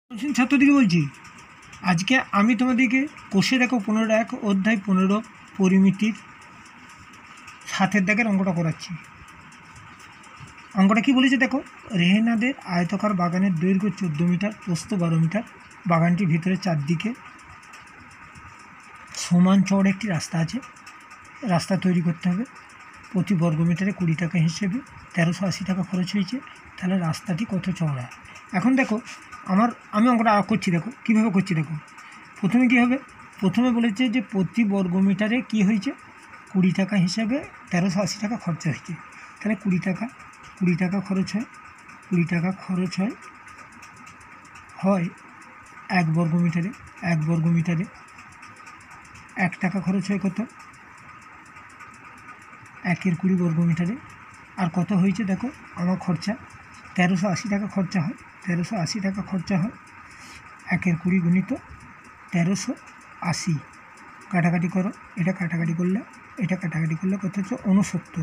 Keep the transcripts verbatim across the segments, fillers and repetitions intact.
ছাত্রদিকে বলছি, আজকে আমি তোমাদেরকে কোষে দেখো পনেরো এক অধ্যায় পনেরো পরিমিতির সাতের দাগের অঙ্কটা করাচ্ছি। অঙ্কটা কি বলেছে দেখো, রেহেনাদের আয়তকার বাগানের দৈর্ঘ্য চোদ্দো মিটার, প্রস্থ বারো মিটার। বাগানটির ভিতরে চারদিকে সমান চওড়া একটি রাস্তা আছে। রাস্তা তৈরি করতে হবে প্রতি বর্গমিটারে কুড়ি টাকা হিসেবে তেরোশো আশি টাকা খরচ হয়েছে। তাহলে রাস্তাটি কত চওড়া? এখন দেখো আমার আমি অঙ্কটা আরো করছি, দেখো কীভাবে করছি। দেখো প্রথমে কী হবে, প্রথমে বলেছে যে প্রতি বর্গমিটারে কী হয়েছে, কুড়ি টাকা হিসেবে তেরোশো আশি টাকা খরচা হয়েছে। তাহলে কুড়ি টাকা কুড়ি টাকা খরচ হয় কুড়ি টাকা খরচ হয় হয় এক বর্গমিটারে এক বর্গমিটারে এক টাকা খরচ হয় কত, একের কুড়ি বর্গমিটারে। আর কত হয়েছে দেখো আমার খরচা, তেরোশো আশি টাকা খরচা হয় তেরোশো আশি টাকা খরচা হয় একের কুড়ি গুণিত তেরোশো আশি। কাটাকাটি করো, এটা কাটাকাটি করলে এটা কাটাকাটি করলে কত হচ্ছে, ঊনসত্তর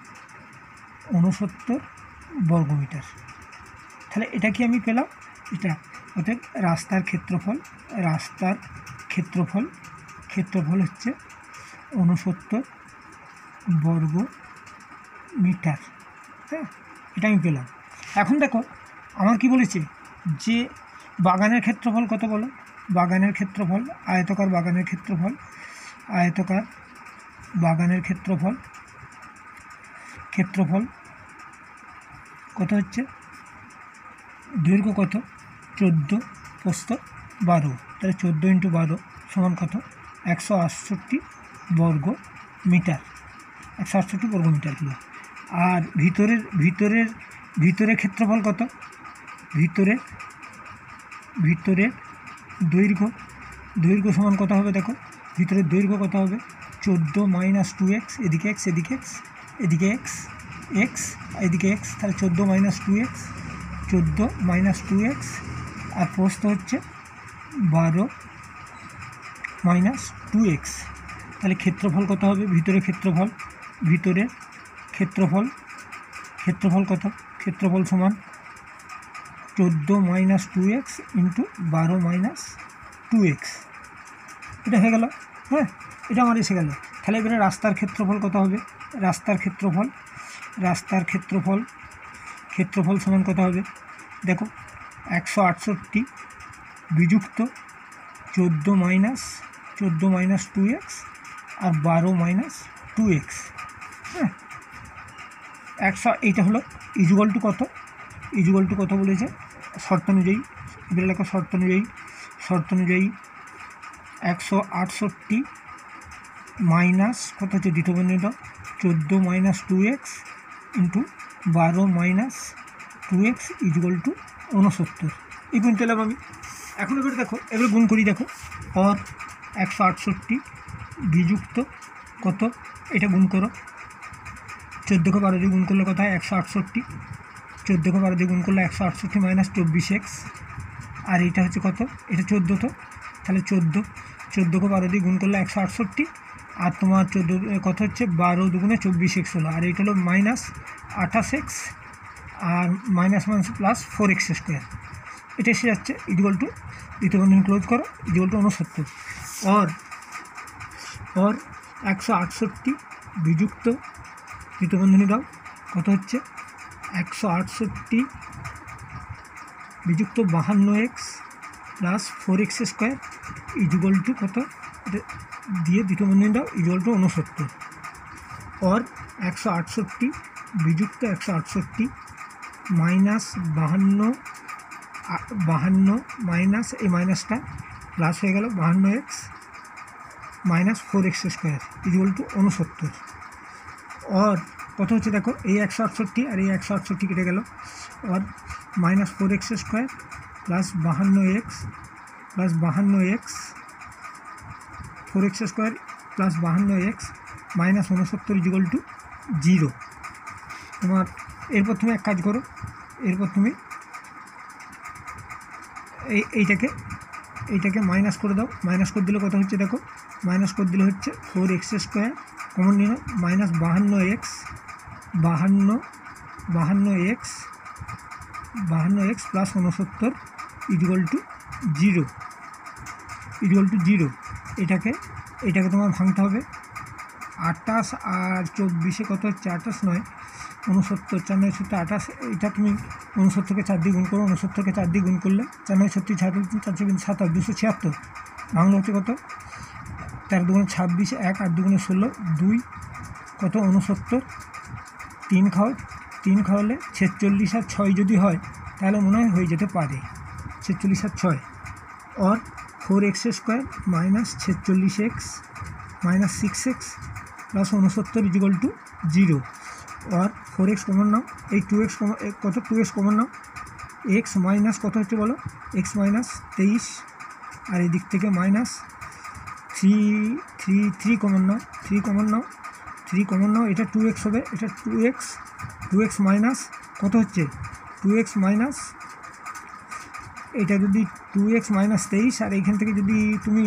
ঊনসত্তর বর্গমিটার। তাহলে এটা কি আমি পেলাম, এটা অর্থাৎ রাস্তার ক্ষেত্রফল রাস্তার ক্ষেত্রফল ক্ষেত্রফল হচ্ছে ঊনসত্তর বর্গ মিটার। হ্যাঁ, এটা আমি পেলাম। এখন দেখো আমার কি বলেছে, যে বাগানের ক্ষেত্রফল কত বলো, বাগানের ক্ষেত্রফল আয়তকার বাগানের ক্ষেত্রফল আয়তকার বাগানের ক্ষেত্রফল ক্ষেত্রফল কত হচ্ছে, দৈর্ঘ্য কত চোদ্দো, প্রস্থ বারো। তাহলে চোদ্দো ইন্টু বারো সমান কত, একশো আটষট্টি বর্গ মিটার একশো আটষট্টি বর্গ মিটার হলো। আর ভিতরের ভিতরের ভিতরের ক্ষেত্রফল কত, ভিতরে ভিতরের দৈর্ঘ্য দৈর্ঘ্য সমান কত হবে, দেখো ভিতরের দৈর্ঘ্য কত হবে, চোদ্দো মাইনাস টু এক্স, এদিকে এক্স এদিকে এক্স এদিকে এক্স এক্স এদিকে এক্স। তাহলে চোদ্দো মাইনাস টু এক্স চোদ্দো মাইনাস টু এক্স আর প্রস্থ হচ্ছে বারো মাইনাস টু এক্স। তাহলে ক্ষেত্রফল কত হবে, ভিতরে ক্ষেত্রফল ভিতরের ক্ষেত্রফল ক্ষেত্রফল কত, ক্ষেত্রফল সমান চোদ্দো মাইনাস টু এক্স ইন্টু বারো মাইনাস টু এক্স। এটা হয়ে গেল। হ্যাঁ, এটা আমার এসে গেল। তাহলে এবারে রাস্তার ক্ষেত্রফল কত হবে, রাস্তার ক্ষেত্রফল রাস্তার ক্ষেত্রফল ক্ষেত্রফল সমান কত হবে, দেখো একশো আটষট্টি বিযুক্ত চোদ্দো মাইনাস চোদ্দো মাইনাস টু এক্স আর বারো মাইনাস টু এক্স। হ্যাঁ, একশো এইটা হলো ইজুয়াল টু কত, ইজুয়াল টু কত বলেছে শর্ত অনুযায়ী, এবারে লেখো শর্ত অনুযায়ী শর্ত অনুযায়ী একশো আটষট্টি মাইনাস কত হচ্ছে, দ্বিতীয় বন্ধনীটা চোদ্দো মাইনাস টু এক্স ইন্টু বারো minus two x equal to ঊনসত্তর। এই গুণ পেলাম আমি। এখন এবারে দেখো, এবারে গুণ করি, দেখো অর একশো আটষট্টি বিযুক্ত কত, এটা গুণ করো, চোদ্দোকে বারো দিয়ে গুণ করলে কত হয়, একশো আটষট্টি চোদ্দোকে বারো দিয়ে গুণ করলে একশো আটষট্টি মাইনাস চব্বিশ এক্স। আর এইটা হচ্ছে কত, এটা চোদ্দো, তো তাহলে চোদ্দো চোদ্দোকে বারো দিয়ে গুণ করলে একশো আটষট্টি আর তোমার চোদ্দো কত হচ্ছে, বারো দুগুণে চব্বিশ এক্স হলো। আর এইটা হলো মাইনাস আঠাশ এক্স আর minus minus plus four x square. এটা এসে যাচ্ছে ইকুয়াল টু, দ্বিতীয় বন্ধনী ক্লোজ করো, ইকুয়াল টু ঊনসত্তর। অর অর একশো আটষট্টি বিযুক্ত দ্বিতীয় বন্ধনী দাও, কত হচ্ছে একশো আটষট্টি বিযুক্ত বাহান্ন x plus four x square equal to কত, এটা দিয়ে দ্বিতীয় বন্ধনী দাও, ইকুয়াল টু ঊনসত্তর। অর একশো আটষট্টি বিযুক্ত একশো আটষট্টি মাইনাস বাহান্ন বাহান্ন মাইনাস এই মাইনাসটা প্লাস হয়ে গেল বাহান্ন x minus four x square equal to ঊনসত্তর। অর কত হচ্ছে, দেখো এই একশো আটষট্টি আর এই একশো আটষট্টি কেটে গেল, আর minus four x square plus বাহান্ন এক্স প্লাস বাহান্ন x four x square plus বাহান্ন এক্স মাইনাস ঊনসত্তর ইকুয়াল টু জিরো। তোমার এরপর তুমি এক কাজ করো, এরপর তুমি এই এইটাকে এইটাকে মাইনাস করে দাও, মাইনাস করে দিলে কত হচ্ছে, দেখো মাইনাস করে দিলে হচ্ছে ফোর এক্স স্কোয়ার কমন নিয়ে নাও, মাইনাস বাহান্ন এক্স বাহান্ন বাহান্ন এক্স বাহান্ন এক্স প্লাস ঊনসত্তর equal to zero equal to zero এটাকে এটাকে তোমার ভাঙতে হবে। আটাশ আর চব্বিশে কত হচ্ছে? আটাশ নয় উনসত্তর, চার নয় সত্তর আঠাশ, এটা তুমি উনসত্তরকে চার দিয়ে গুণ করো, উনসত্তরকে চার দিয়ে গুণ করলে চার নয় সত্তর ছাত্র চারশো কিন্তু সাতাশ, দুশো ছিয়াত্তর ভাঙলে হচ্ছে কত? তেরো দুগুণে ছাব্বিশ, এক আট দুগুণে ষোলো, দুই কত? উনসত্তর, তিন খাও তিন খাওয়ালে ছেচল্লিশ আর ছয় যদি হয় তাহলে মনে হয় হয়ে যেতে পারে ছেচল্লিশ আর ছয়। और फोर एक्स स्क्वायर माइनस छेचल्लिस x minus six x plus उनसत्तर इजिकल टू जिरो और फोर एक्स कमन नाओ ये टू एक्स कत टू एक्स कमन नाओ एक्स माइनस कत होच्छे बोलो एक्स माइनस तेईस और एदिक थेके minus three three three common नाओ थ्री कमन नाओ थ्री कमन नाओ एटा टू एक्स होबे एटा two x two x minus कत होच्छे टू एक्स माइनस এটা যদি টু এক্স মাইনাস তেইশ আর এইখান থেকে যদি তুমি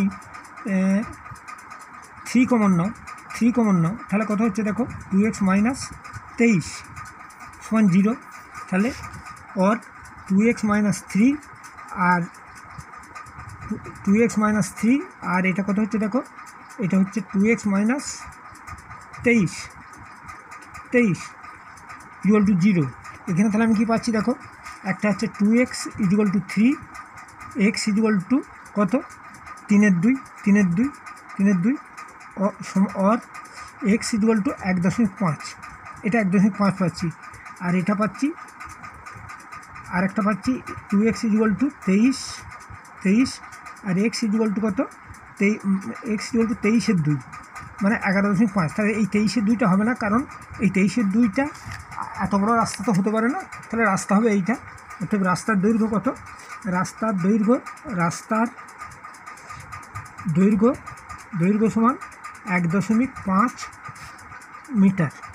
থ্রি কমন নাও থ্রি কমন নাও তাহলে কত হচ্ছে দেখো টু এক্স মাইনাস তেইশ সমান জিরো। তাহলে और টু এক্স মাইনাস থ্রি আর টু এক্স মাইনাস থ্রি আর এটা কত হচ্ছে দেখো এটা হচ্ছে টু এক্স মাইনাস তেইশ তেইশ ইকুয়াল টু জিরো। এখানে তাহলে আমি কী পাচ্ছি দেখো একটা হচ্ছে two x equal to three x equal to কত তিনের দুই তিনের দুই তিনের দুই और এক্স ইজিক্যাল টু এক দশমিক পাঁচ এটা এক দশমিক পাঁচ পাচ্ছি আর এটা পাচ্ছি আর একটা পাচ্ছি টু এক্স ইজিক্যাল টু তেইশ তেইশ আর এক্স ইজিক্যাল টু কত তেই এক্স ইজিক্যাল টু তেইশের দুই মানে এগারো দশমিক পাঁচ। তাহলে এই তেইশের দুইটা হবে না কারণ এই তেইশের দুইটা এত বড় রাস্তা তো হতে পারে না, তাহলে রাস্তা হবে এইটা। অর্থাৎ রাস্তার দৈর্ঘ্য কত রাস্তার দৈর্ঘ্য রাস্তার দৈর্ঘ্য দৈর্ঘ্য সমান এক দশমিক পাঁচ মিটার।